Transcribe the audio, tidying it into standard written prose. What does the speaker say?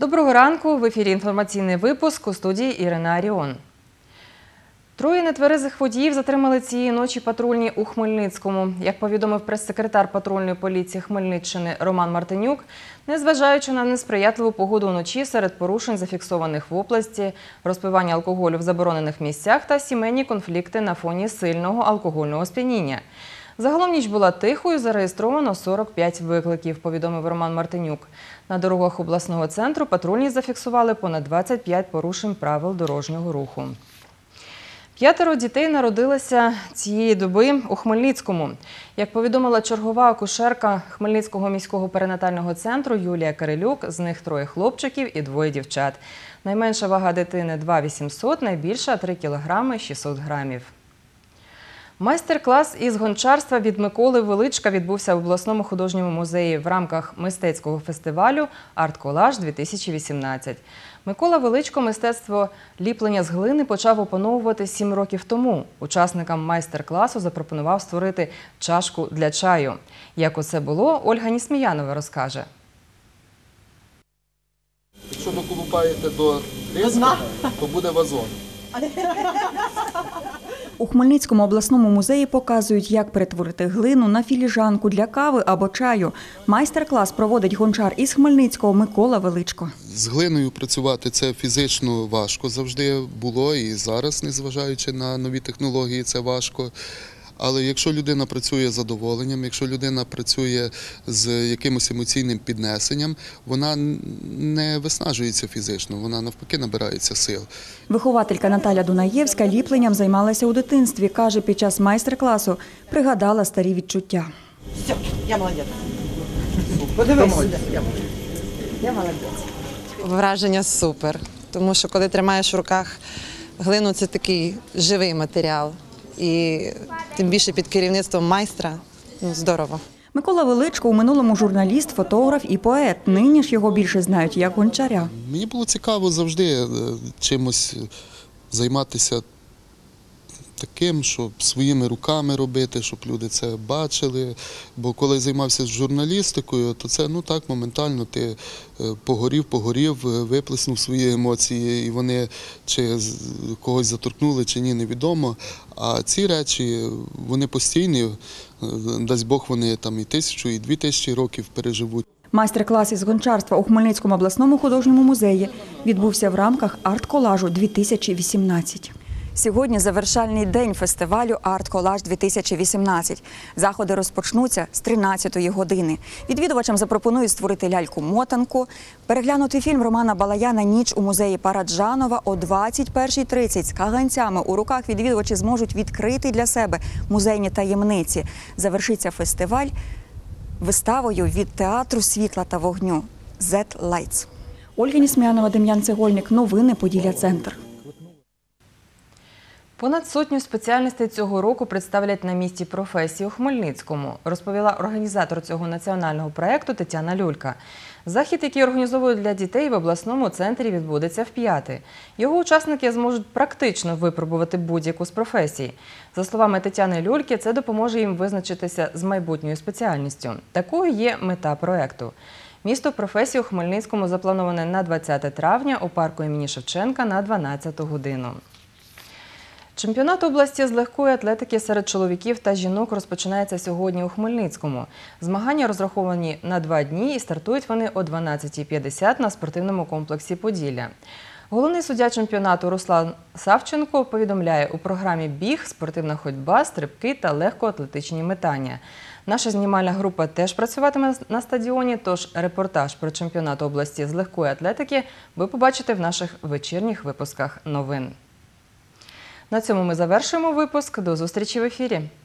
Доброго ранку! В ефірі інформаційний випуск, у студії Ірина Аріон. Троє нетверезих водіїв затримали цієї ночі патрульні у Хмельницькому. Як повідомив прес-секретар патрульної поліції Хмельниччини Роман Мартинюк, незважаючи на несприятливу погоду вночі, серед порушень, зафіксованих в області, розпивання алкоголю в заборонених місцях та сімейні конфлікти на фоні сильного алкогольного сп'яніння. Загалом ніч була тихою, зареєстровано 45 викликів, повідомив Роман Мартинюк. На дорогах обласного центру патрульні зафіксували понад 25 порушень правил дорожнього руху. 5 дітей народилися цієї доби у Хмельницькому. Як повідомила чергова акушерка Хмельницького міського перинатального центру Юлія Кирилюк, з них 3 хлопчиків і 2 дівчат. Найменша вага дитини – 2,800, найбільша – 3 кг 600 грамів. Майстер-клас із гончарства від Миколи Величка відбувся в обласному художньому музеї в рамках мистецького фестивалю «Арт-колаж-2018». Микола Величко мистецтво ліплення з глини почав опановувати 7 років тому. Учасникам майстер-класу запропонував створити чашку для чаю. Як усе було, Ольга Нісміянова розкаже. Якщо доколупаєте до диска, то буде вазон. У Хмельницькому обласному музеї показують, як перетворити глину на філіжанку для кави або чаю. Майстер-клас проводить гончар із Хмельницького Микола Величко. З глиною працювати це фізично важко завжди було і зараз, незважаючи на нові технології, це важко. Але якщо людина працює з задоволенням, якщо людина працює з якимось емоційним піднесенням, вона не виснажується фізично, вона навпаки набирається сил. Вихователька Наталя Дунаєвська ліпленням займалася у дитинстві. Каже, під час майстер-класу пригадала старі відчуття. Все, я молодець. Подивись сюди. Я молодець. Враження супер, тому що коли тримаєш в руках глину, це такий живий матеріал. І тим більше під керівництвом майстра – здорово. Микола Величко у минулому журналіст, фотограф і поет. Нині ж його більше знають як гончаря. Мені було цікаво завжди чимось займатися таким, щоб своїми руками робити, щоб люди це бачили. Бо коли займався журналістикою, то це так моментально ти погорів, виплеснув свої емоції, і вони чи когось заторкнули, чи ні, невідомо. А ці речі, вони постійні, дасть Бог, вони там і 1000, і 2000 років переживуть. Майстер-клас із гончарства у Хмельницькому обласному художньому музеї відбувся в рамках «Арт-колажу-2018». Сьогодні завершальний день фестивалю «Арт-колаж-2018». Заходи розпочнуться з 13-ї години. Відвідувачам запропонують створити ляльку-мотанку, переглянути фільм Романа Балаяна «Ніч у музеї Параджанова» о 21:30. З каганцями у руках відвідувачі зможуть відкрити для себе музейні таємниці. Завершиться фестиваль виставою від театру світла та вогню «Z-Lights». Ольга Нісміянова, Дем'ян Цегольник. Новини Поділля-Центр. Понад 100 спеціальностей цього року представлять на місці професії у Хмельницькому, розповіла організатор цього національного проєкту Тетяна Люлька. Захід, який організовують для дітей в обласному центрі, відбудеться вп'яте. Його учасники зможуть практично випробувати будь-яку з професій. За словами Тетяни Люльки, це допоможе їм визначитися з майбутньою спеціальністю. Такою є мета проєкту. Місто професії у Хмельницькому заплановане на 20 травня у парку імені Шевченка на 12 годину. Чемпіонат області з легкої атлетики серед чоловіків та жінок розпочинається сьогодні у Хмельницькому. Змагання розраховані на 2 дні і стартують вони о 12:50 на спортивному комплексі «Поділля». Головний суддя чемпіонату Руслан Савченко повідомляє, у програмі біг, спортивна ходьба, стрибки та легкоатлетичні метання. Наша знімальна група теж працюватиме на стадіоні, тож репортаж про чемпіонат області з легкої атлетики ви побачите в наших вечірніх випусках новин. На цьому ми завершуємо випуск. До зустрічі в ефірі.